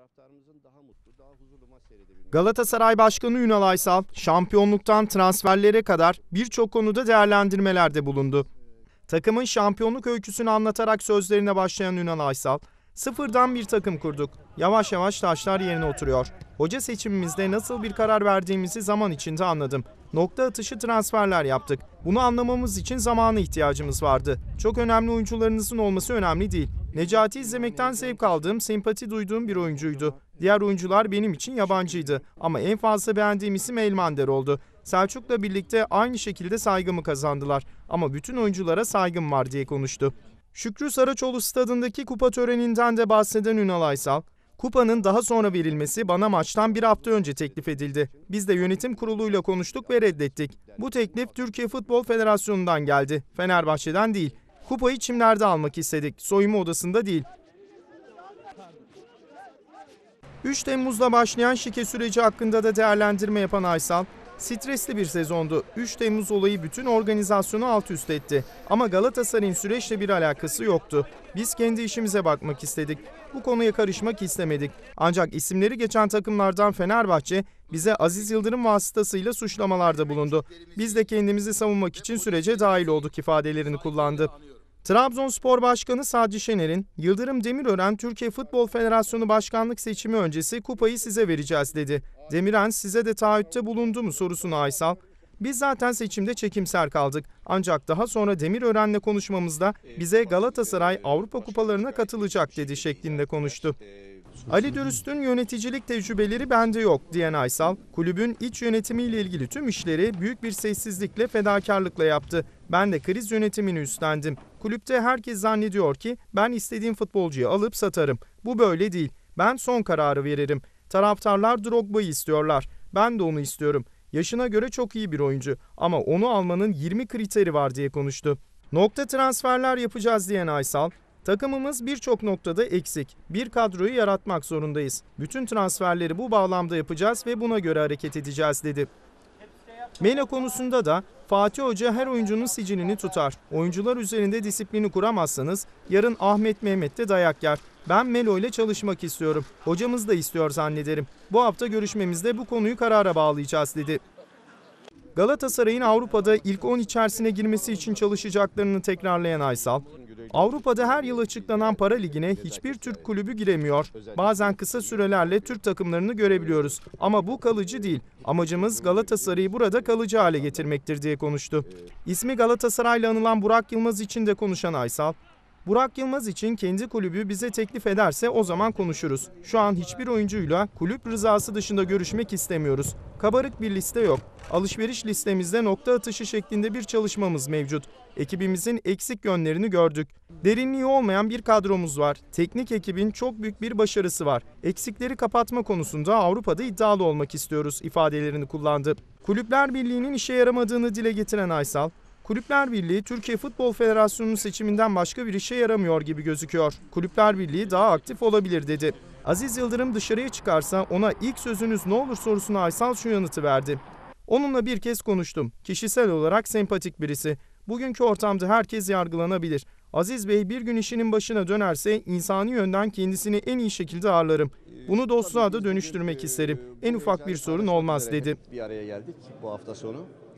taraftarımızın daha mutlu, daha huzurlu maç seyredebilmesi. Galatasaray Başkanı Ünal Aysal, şampiyonluktan transferlere kadar birçok konuda değerlendirmelerde bulundu. Takımın şampiyonluk öyküsünü anlatarak sözlerine başlayan Ünal Aysal, "Sıfırdan bir takım kurduk. Yavaş yavaş taşlar yerine oturuyor. Hoca seçimimizde nasıl bir karar verdiğimizi zaman içinde anladım. Nokta atışı transferler yaptık. Bunu anlamamız için zamana ihtiyacımız vardı. Çok önemli oyuncularınızın olması önemli değil. Necati izlemekten zevk aldığım, sempati duyduğum bir oyuncuydu. Diğer oyuncular benim için yabancıydı. Ama en fazla beğendiğim isim Elmander oldu. Selçuk'la birlikte aynı şekilde saygımı kazandılar. Ama bütün oyunculara saygım var" diye konuştu. Şükrü Saraçoğlu stadındaki kupa töreninden de bahseden Ünal Aysal, "Kupanın daha sonra verilmesi bana maçtan bir hafta önce teklif edildi. Biz de yönetim kuruluyla konuştuk ve reddettik. Bu teklif Türkiye Futbol Federasyonu'ndan geldi, Fenerbahçe'den değil. Kupayı çimlerde almak istedik, soyunma odasında değil." 3 Temmuz'da başlayan şike süreci hakkında da değerlendirme yapan Aysal, "Stresli bir sezondu. 3 Temmuz olayı bütün organizasyonu alt üst etti. Ama Galatasaray'ın süreçle bir alakası yoktu. Biz kendi işimize bakmak istedik. Bu konuya karışmak istemedik. Ancak isimleri geçen takımlardan Fenerbahçe bize Aziz Yıldırım vasıtasıyla suçlamalarda bulundu. Biz de kendimizi savunmak için sürece dahil olduk" ifadelerini kullandı. Trabzonspor Başkanı Sadri Şener'in, "Yıldırım Demirören Türkiye Futbol Federasyonu Başkanlık seçimi öncesi kupayı size vereceğiz" dedi. "Demirören size de taahhütte bulundu mu?" sorusuna Aysal, "Biz zaten seçimde çekimser kaldık. Ancak daha sonra Demirören'le konuşmamızda bize Galatasaray Avrupa kupalarına katılacak dedi" şeklinde konuştu. Ali Dürüst'ün "Yöneticilik tecrübeleri bende yok" diyen Aysal, kulübün iç yönetimiyle ilgili tüm işleri büyük bir sessizlikle, fedakarlıkla yaptı. "Ben de kriz yönetimini üstlendim. Kulüpte herkes zannediyor ki ben istediğim futbolcuyu alıp satarım. Bu böyle değil. Ben son kararı veririm. Taraftarlar Drogba'yı istiyorlar. Ben de onu istiyorum. Yaşına göre çok iyi bir oyuncu ama onu almanın 20 kriteri var" diye konuştu. Nokta transferler yapacağız diyen Aysal, "Takımımız birçok noktada eksik. Bir kadroyu yaratmak zorundayız. Bütün transferleri bu bağlamda yapacağız ve buna göre hareket edeceğiz" dedi. Melo konusunda da Fatih Hoca her oyuncunun sicilini tutar. Oyuncular üzerinde disiplini kuramazsanız yarın Ahmet Mehmet de dayak yer. Ben Melo ile çalışmak istiyorum. Hocamız da istiyor zannederim. Bu hafta görüşmemizde bu konuyu karara bağlayacağız dedi. Galatasaray'ın Avrupa'da ilk 10 içerisine girmesi için çalışacaklarını tekrarlayan Aysal, "Avrupa'da her yıl açıklanan para ligine hiçbir Türk kulübü giremiyor. Bazen kısa sürelerle Türk takımlarını görebiliyoruz ama bu kalıcı değil. Amacımız Galatasaray'ı burada kalıcı hale getirmektir" diye konuştu. İsmi Galatasaray'la anılan Burak Yılmaz için de konuşan Aysal, "Burak Yılmaz için kendi kulübü bize teklif ederse o zaman konuşuruz. Şu an hiçbir oyuncuyla kulüp rızası dışında görüşmek istemiyoruz. Kabarık bir liste yok. Alışveriş listemizde nokta atışı şeklinde bir çalışmamız mevcut. Ekibimizin eksik yönlerini gördük. Derinliği olmayan bir kadromuz var. Teknik ekibin çok büyük bir başarısı var. Eksikleri kapatma konusunda Avrupa'da iddialı olmak istiyoruz" ifadelerini kullandı. Kulüpler Birliği'nin işe yaramadığını dile getiren Aysal, "Kulüpler Birliği Türkiye Futbol Federasyonu seçiminden başka bir işe yaramıyor gibi gözüküyor. Kulüpler Birliği daha aktif olabilir" dedi. Aziz Yıldırım dışarıya çıkarsa ona ilk sözünüz ne olur sorusuna Aysal şu yanıtı verdi. "Onunla bir kez konuştum. Kişisel olarak sempatik birisi. Bugünkü ortamda herkes yargılanabilir. Aziz Bey bir gün işinin başına dönerse insani yönden kendisini en iyi şekilde ağırlarım. Bunu dostluğa da dönüştürmek isterim. En ufak bir sorun olmaz" dedi. Bir araya geldik bu hafta sonu.